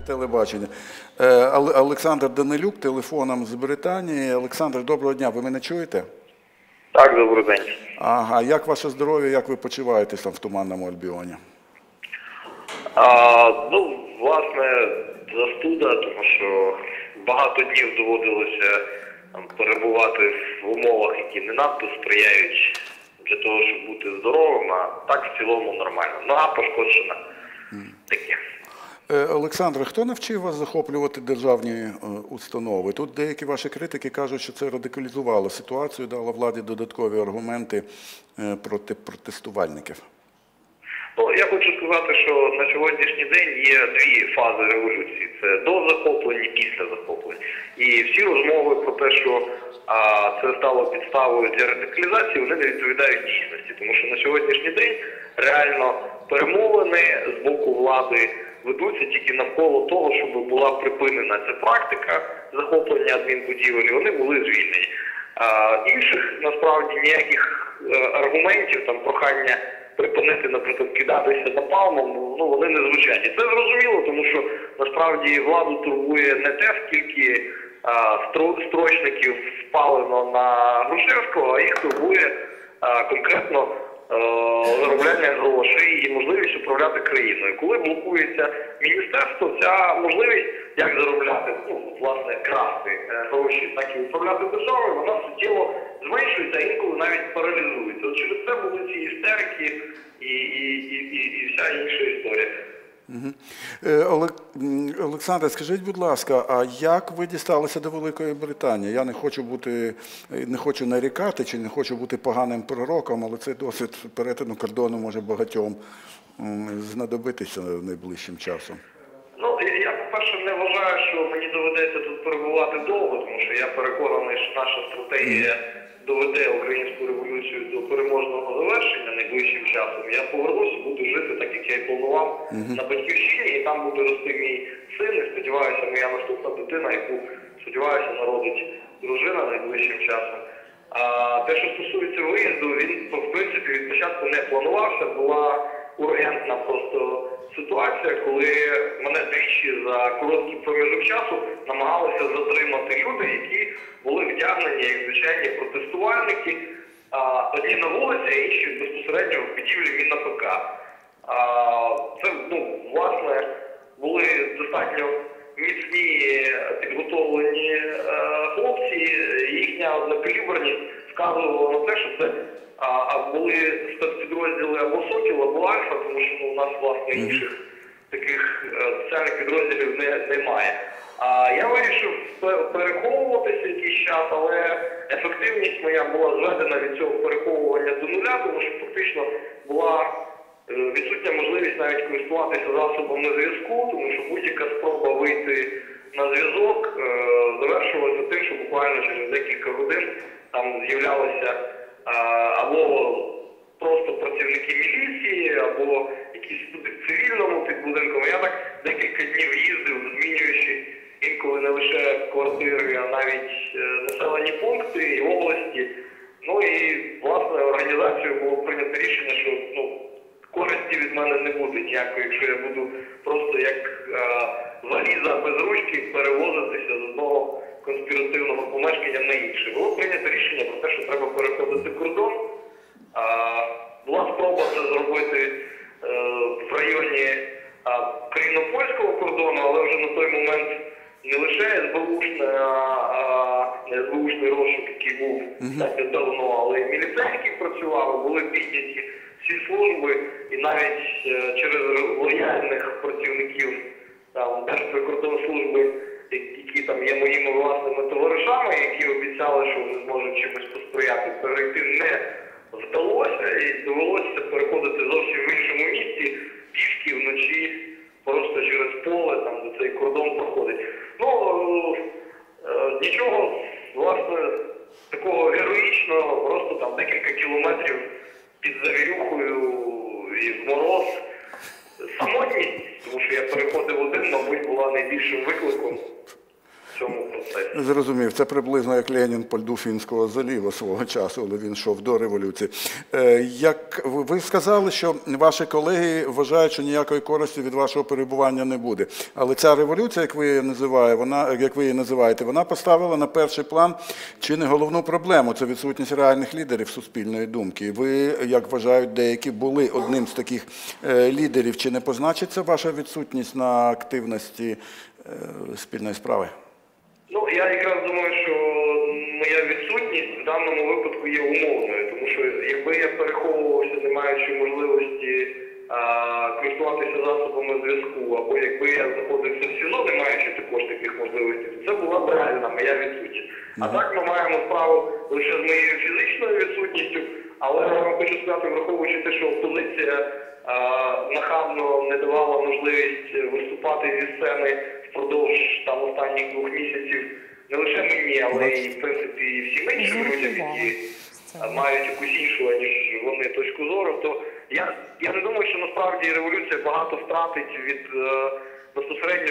Телебачення. Олександр Данилюк, телефоном з Британії. Олександр, доброго дня, ви мене чуєте? Так, добрий день. Ага, як ваше здоров'я, як ви почуваєтесь там в Туманному Альбіоні? Власне, застуда, тому що багато днів доводилося перебувати в умовах, які не надто сприяють для того, щоб бути здоровим, а так в цілому нормально. Нога пошкоджена. Таке. Олександре, хто навчив вас захоплювати державні установи? Тут деякі ваші критики кажуть, що це радикалізувало ситуацію, дало владі додаткові аргументи проти протестувальників. Я хочу сказати, що на сьогоднішній день є дві фази революції. Це до захоплення і після захоплення. І всі розмови про те, що це стало підставою для радикалізації, вони не відповідають дійсності. Тому що на сьогоднішній день реально перемовини з боку влади ведуться тільки навколо того, щоб була припинена ця практика захоплення адмінбудівель, і вони були звільнені. Інших, насправді, ніяких аргументів, прохання припинити, наприклад, кидатися напалмом, вони не звучать. І це зрозуміло, тому що, насправді, владу турбує не те, скільки строчників спалено на Грушевського, а їх турбує конкретно заробляння грошей і можливість управляти країною. Коли блокується міністерство, ця можливість, як заробляти, власне, красти гроші, так і управляти державою, вона суттєво зменшується, а інколи навіть паралізується. От через це були ці істерики і вся інша історія. Олександре, скажіть, будь ласка, а як ви дісталися до Великої Британії? Я не хочу нарікати чи не хочу бути поганим пророком, але цей досвід перетину кордону може багатьом знадобитися найближчим часом. Я, по-перше, не вважаю, що мені доведеться тут перебувати довго, тому що я переконаний, що наша стратегія доведе українську революцію до переможного завершення найближчим часом. Я повернуся, буду жити так, як я і планував, на Батьківщині, і там буде рости мій син, і сподіваюся, моя наступна дитина, яку, сподіваюся, народить дружина найближчим часом. Те, що стосується виїзду, він, в принципі, від початку не планувався, була ургентна просто ситуація, коли мене двічі за короткий проміжок часу намагалися затримати люди, які були вдягнені як звичайні протестувальники, одні на вулиці, а інші безпосередньо в будівлі МінАПК. Це, власне, були достатньо міцні, підготовлені хлопці, їхня однокаліберність вказувала на те, що це були спецпідрозділи або «Сокіл», або «Альфа», тому що у нас, власне, інших таких спеціальних підрозділів немає. Я вирішив переховуватися якийсь час, але ефективність моя була зведена від цього переховування до нуля, тому що фактично була відсутня можливість навіть користуватися засобами зв'язку, тому що будь-яка спроба вийти на зв'язок завершувалася тим, що буквально через декілька годин там з'являлися або просто працівники міліції, або якісь люди в цивільному під будинком. Я так декілька днів їздив, змінюючи інколи не лише квартири, а навіть населені пункти і області. І, власне, організацією було прийнято рішення, що користі від мене не буде ніякої, якщо я буду просто як валіза без ручки перевозитися з одного конспіративного помешкання на інше. Було прийнято рішення про те, що треба переходити кордон. Була спроба це зробити в районі україно-польського кордону, але вже на той момент не лише СБУшний розшук, який був так давно, але й міліцейський працював, були підняті всі служби, і навіть через лояльних працівників Держприкордонслужби, які там є моїми власними товаришами, які обіцяли, що вони зможуть чимось посприяти, перейти не вдалося, і довелося переходити зовсім в іншому місці, пішки вночі, просто через поле, там, де цей кордон проходить. Нічого, власне, такого героїчного, просто там декілька кілометрів під завірюхою і в мороз. Самотність, тому що я переходив один, мабуть, була найбільшим викликом в цьому процесі. процесі. Зрозумів. Це приблизно як Ленін по льду Фінського заліва свого часу, але він йшов до революції. Як ви сказали, що ваші колеги вважають, що ніякої користі від вашого перебування не буде. Але ця революція, як ви її називаєте, вона поставила на перший план чи не головну проблему – це відсутність реальних лідерів суспільної думки. Ви, як вважають деякі, були одним з таких лідерів. Чи не позначиться ваша відсутність на активності спільної справи? Ну, я якраз думаю, що моя відсутність в даному випадку є умовною, тому що якби я переховувався, не маючи можливості користуватися засобами зв'язку, або якби я знаходився в СІЗО, не маючи також таких можливостей, то це була б реальна моя відсутність. А так ми маємо справу лише з моєю фізичною відсутністю, але я вам хочу сказати, враховуючи те, що опозиція нахабно не давала можливість виступати зі сцени впродовж останніх 2 місяців, не лише мені, але і в принципі і всім іншим людям, які мають якусь іншу, ніж вони точку зору, то я не думаю, що насправді революція багато втратить від безпосередньо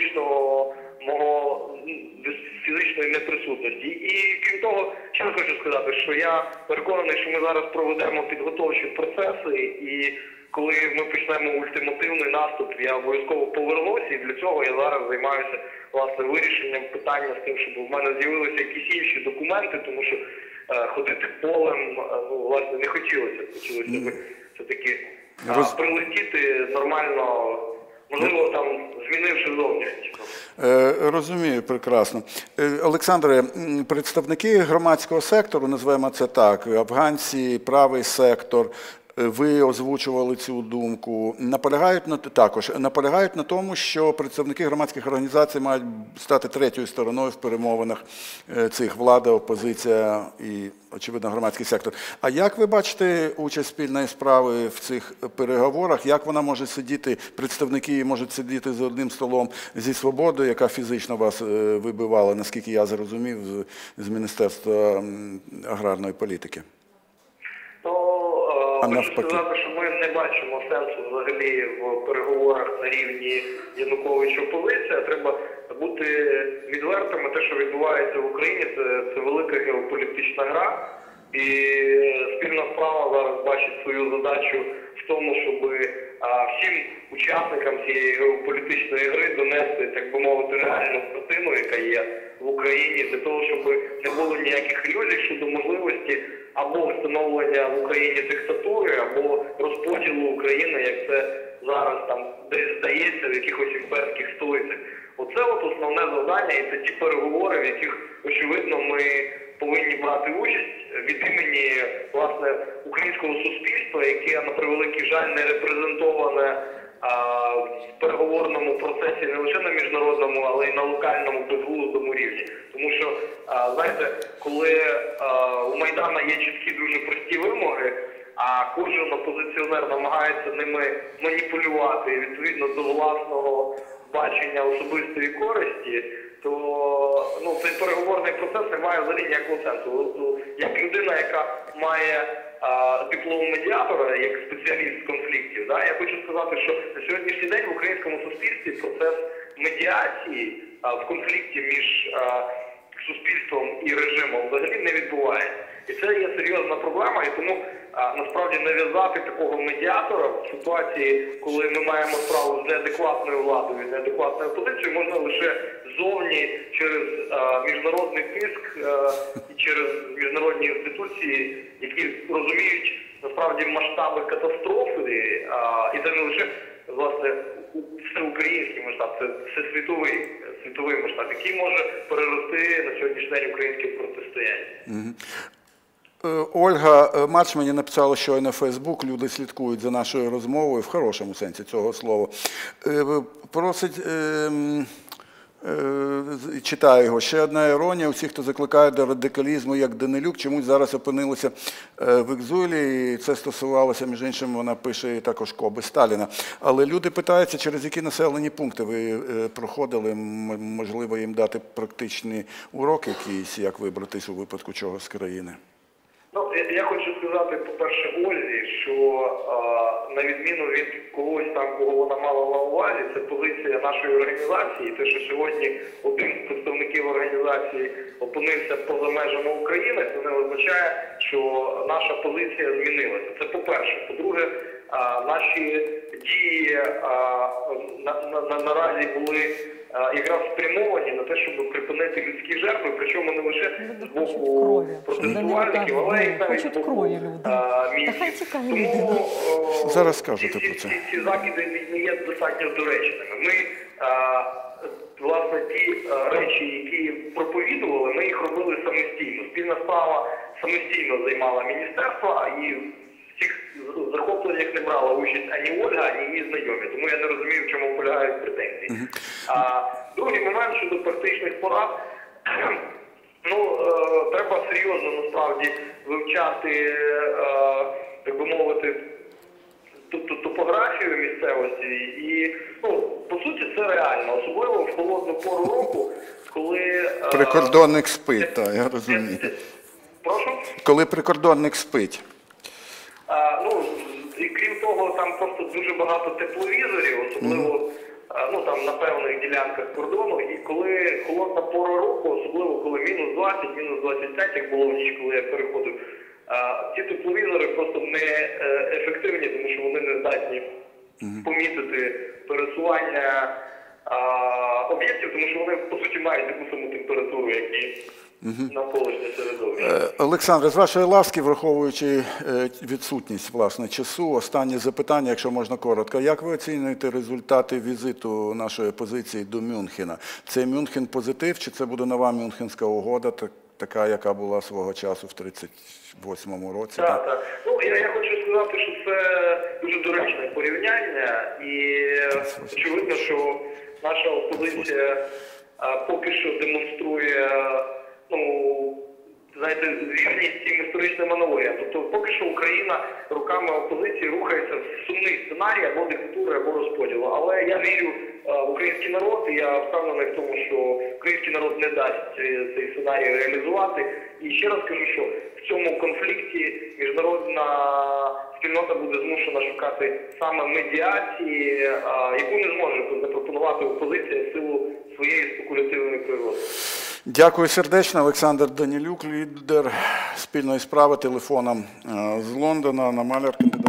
фізичної неприсутності. І крім того, ще раз хочу сказати, що я переконаний, що ми зараз проведемо підготовчі процеси, і коли ми почнемо ультимативний наступ, я обов'язково повернуся, і для цього я зараз займаюся, власне, вирішенням питання з тим, щоб в мене з'явилися якісь інші документи, тому що ходити полем, власне, не хотілося. Хотілося б все-таки прилетіти нормально, можливо, там, змінивши зовнішність. Розумію, прекрасно. Олександре, представники громадського сектору, називаємо це так, афганці, правий сектор, ви озвучували цю думку, наполягають на тому, що представники громадських організацій мають стати третьою стороною в перемовинах цих влада, опозиція і, очевидно, громадський сектор. А як ви бачите участь спільної справи в цих переговорах? Як вона може сидіти, представники її можуть сидіти за одним столом зі «Свободою», яка фізично вас вибивала, наскільки я зрозумів, з Міністерства аграрної політики? Хочу сказати, що ми не бачимо сенсу взагалі в переговорах на рівні Януковича-опозиція. Треба бути відвертими. Те, що відбувається в Україні, це велика геополітична гра. І спільна справа зараз бачить свою задачу в тому, щоб всім учасникам цієї геополітичної гри донести, так би мовити, реальну картину, яка є в Україні, для того, щоб не було ніяких ілюзій щодо можливості або встановлення в Україні диктатури, або розподілу України, як це зараз там десь здається в якихось імперських столицях. Оце основне завдання, і це ті переговори, в яких, очевидно, ми повинні брати участь від імені, власне, українського суспільства, яке, на превеликий жаль, не репрезентоване в переговорному процесі не лише на міжнародному, але й на локальному безглуздому рівні. Тому що, знаєте, коли у Майдана є чіткі дуже прості вимоги, а кожен опозиціонер намагається ними маніпулювати відповідно до власного бачення особистої користі, то цей переговорний процес не має взагалі ніякого сенсу. Як людина, яка має диплом медіатора, як спеціаліст з конфліктів, я хочу сказати, що на сьогоднішній день в українському суспільстві процес медіації в конфлікті між суспільством і режимом взагалі не відбувається. І це є серйозна проблема, і тому насправді нав'язати такого медіатора в ситуації, коли ми маємо справу з неадекватною владою, з неадекватною опозицією, можна лише ззовні через міжнародний тиск і через міжнародні інституції, які розуміють насправді масштаби катастрофи, і це не лише, власне, всеукраїнський масштаб, це світовий масштаб, який може перерости на сьогоднішній день українське протистояння. Ольга Марч мені написала щойно на Фейсбук, люди слідкують за нашою розмовою, в хорошому сенсі цього слова. Просить, читаю його, ще одна іронія, усі, хто закликає до радикалізму, як Данилюк, чомусь зараз опинилися в екзилі, і це стосувалося, між іншим, вона пише також Коби Сталіна. Але люди питаються, через які населені пункти ви проходили, можливо, їм дати практичні уроки якісь, як вибратись у випадку чого з країни. Я хочу сказати, по-перше, Ользі, що на відміну від когось там, кого вона мала на увазі, це позиція нашої організації. Те, що сьогодні один з представників організації опинився поза межами України, це не означає, що наша позиція змінилася. Це по-перше. По-друге, наші дії наразі були якраз спрямовані на те, щоб припинити людські жертви, причому не лише з боку протестувальників, але й навіть з боку місців. Тому зараз скажете про це. Ці закиди не є достатньо доречними. Ми, власне, ті речі, які проповідували, ми їх робили самостійно. Спільна справа самостійно займала міністерство, і в цих захопленнях не брала участь ані Ольга, ані її знайомі. Тому я не розумію, в чому полягають претензії. Другий момент щодо практичних порад. Треба серйозно, насправді, вивчати, так би мовити, топографію місцевості. І, по суті, це реально. Особливо в холодну пору року, коли... Прикордонник спить, так, я розумію. Прошу? Коли прикордонник спить. І крім того, там просто дуже багато тепловізорів, особливо там на певних ділянках кордону. І коли холодна пора року, особливо коли мінус 20, мінус 25, як було в ніч, коли я переходив, ці тепловізори просто не ефективні, тому що вони не здатні помітити пересування об'єктів, тому що вони, по суті, мають таку саму температуру, як і навколишнє середовище. Олександре, з вашої ласки, враховуючи відсутність, власне, часу, останнє запитання, якщо можна коротко. Як ви оцінюєте результати візиту нашої опозиції до Мюнхена? Це Мюнхен позитив, чи це буде нова Мюнхенська угода, така, яка була свого часу в 1938 році? Так. Я хочу сказати, що це дуже доречне порівняння, і очевидно, що наша опозиція поки що демонструє, вірність цим історичним аналогіям. Тобто поки що Україна руками опозиції рухається в сумний сценарій або диктатури, або розподілу. Але я вірю в український народ, і я впевнений в тому, що український народ не дасть цей сценарій реалізувати. І ще раз кажу, що в цьому конфлікті міжнародна спільнота буде змушена шукати саме медіації, яку не зможе запропонувати опозиція в силу своєї спекулятивної природи. Дякую сердечно. Олександр Данилюк, лідер спільної справи, телефоном з Лондона на Малярки.